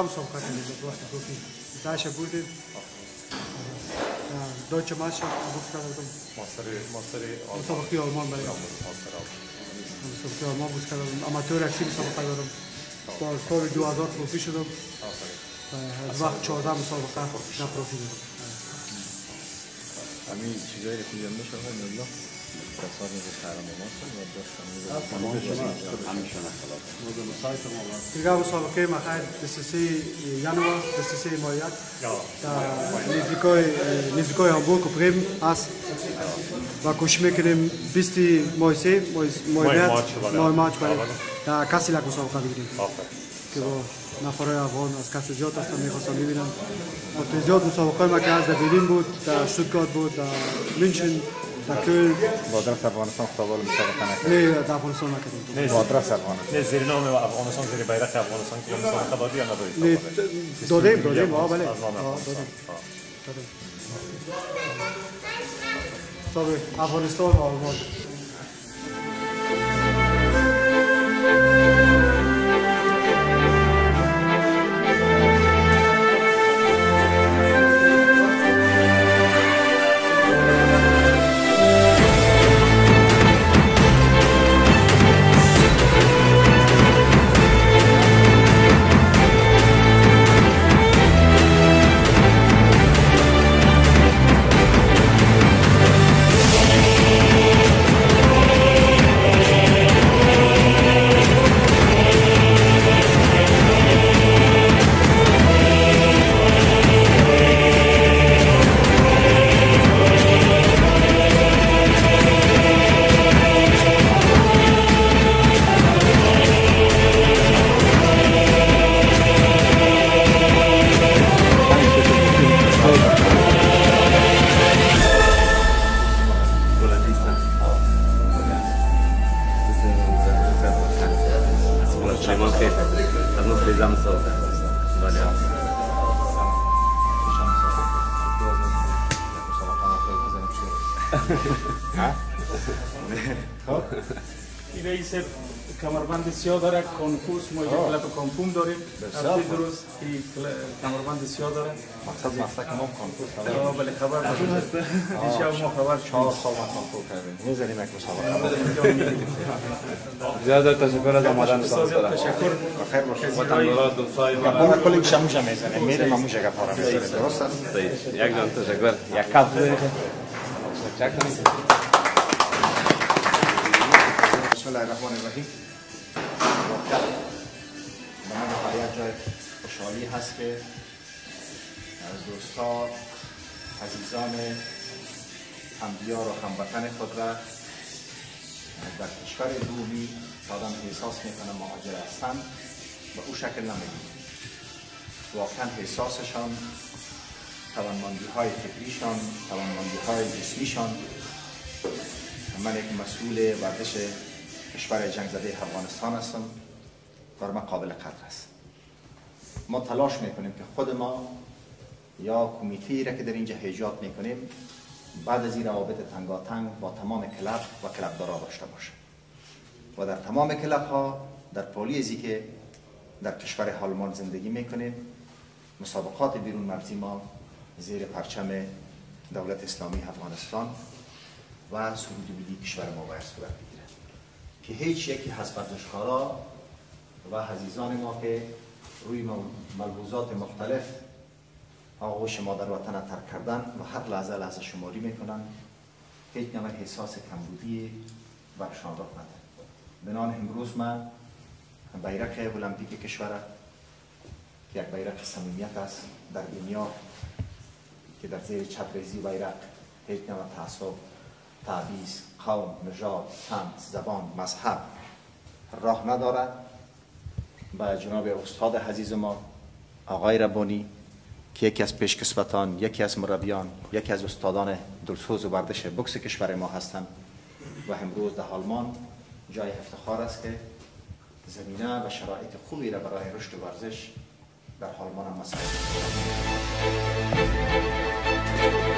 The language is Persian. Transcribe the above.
14 مسابقه کردیم وقت پروفی 10 بودیم دویچه ماشین بوکس کردم مسابقه آلمان برای مسابقه آلمان بوکس کردم آماتور اکسی مسابقه دارم با سال 2000 پروفی شدم از وقت 14 مسابقه در پروفی دارم همین چیزایی که دیدم میشه والله تصادف دیگه مسابقه ما خیر دسته ینوار دسته مایات نزدیکای هامبورگ و بریم است و کوشش میکنیم 20 ماه مارچ برای در کاسیلاک مسابقه بگیریم که با نفرهای افغان از کس زیاد هستن میخواستم ببینم و زیاد مسابقه ما که از در برلین بود در شتوتگارت بود در مونشن در کل با آدرس افغانستان خطابال مسابقه نکردیم نه در افغانستان نکردیم با آدرس افغانستان نه زیر نام افغانستان زیر بیرق افغانستان که مسابقه دادی یا ندادی؟ دادیم بله دادیم افغانستان و آلمان این رئیس کمربند سیاه داره کنفوس ما یک کلپ کنفوم داریم هفته درست این کمربند سیاه داره مقصد مسلک ما کنفوس بله خبر داریم این شب ما خبر 4 سال ما کنفوس کردیم میذاریم یک مسابقه زیاده تشکر از آمدنتان تشکر بخیر باشید وطندارا دوستای ما کلی که موجه میزنیم میریم موجه گپارا میذاریم درست است یک جان تشکر یک کاپ بسم الله الرحمن الرحیم واقعا به من نهایت جای خوشحالی هست که از دوستا عزیزان همدیار و هموطن خود را در کشور دومی آدم احساس میکنه مهاجر هستند و او شکل نمیگیره واقعا احساسشان توانمندی های فکریشان توانمندی های جسمیشان من یک مسئول ورزش کشور جنگ زده افغانستان هستم بر من قابل قدر است ما تلاش میکنیم که خود ما یا کمیته را که در اینجا ایجاد میکنیم بعد از این روابط تنگاتنگ با تمام کلب و کلبدارا داشته باشه و در تمام کلب ها در پالیزی که در کشور آلمان زندگی میکنیم مسابقات بیرون مرزی ما زیر پرچم دولت اسلامی افغانستان و سرودی کشور ما باید صورت بگیره که هیچ یکی از ورزشکارا و عزیزان ما که روی ملحوظات مختلف آغوش ما در وطن ترک کردن و هر لحظه شماری میکنن هیچ نوع احساس کمبودی برشان راه نده. بنان امروز من بیرق المپیک کشور که یک بیرق صمیمیت است در دنیا که در زیر چترزی بیرق هیچ نوع تعصب، تبعیض، قوم، نژاد، سمت، زبان، مذهب راه ندارد. با جناب استاد عزیز ما آقای ربانی که یکی از پیشکسوتان، یکی از مربیان، یکی از استادان دلسوز ورزش بوکس کشور ما هستند و امروز در آلمان جای افتخار است که زمینه و شرایط خوبی را برای رشد ورزش در آلمان هم مساعد